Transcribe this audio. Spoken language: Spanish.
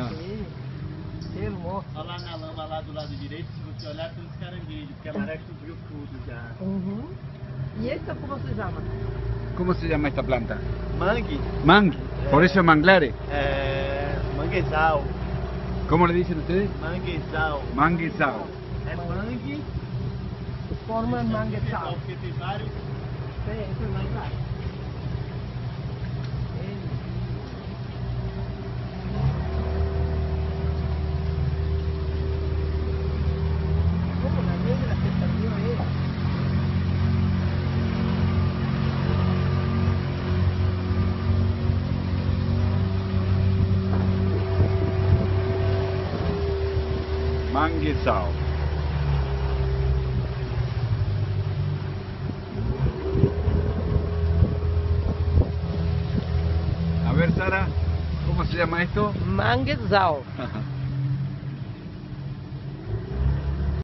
Ah. Sim. Que hermoso. Olha lá na lama lá do lado direito, se você olhar tem uns caranguejos, porque a maré cobriu tudo já. Uhum. E esta como se chama? ¿Cómo se llama esta planta? Mangue, Mangue. Por eso manglares. manguezal, ¿Cómo le dicen ustedes? manguezal. Manguezal. É mangue, Forma manguezal. porque tem vários. Tem, esse é mais baixo. Como la negra que salió ahí. Manguezal. A ver, Sara, ¿cómo se llama esto? Manguezal.